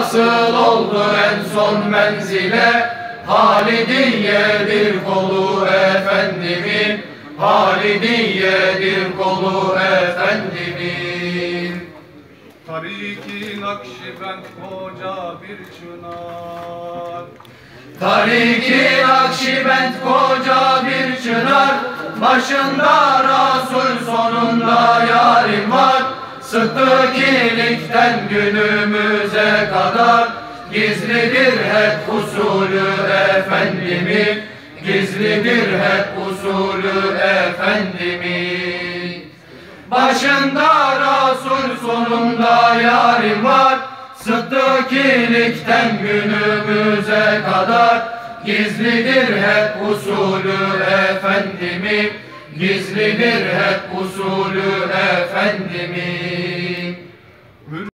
Vasıl oldu en son menzile, Halidiye'dir kolu efendimin, Halidiye'dir kolu efendimin. Tariki Nakşibend koca bir çınar, Tariki Nakşibend koca bir çınar, başında Resul sonunda yarim var. Sıddık iyilikten günümüze kadar, gizlidir hep usulü efendimin, gizlidir hep usulü efendimin. Başında Resul sonunda yarim var. Sıddık iyilikten günümüze kadar, gizlidir hep usulü efendimin, gizlidir hep usulü efendimin.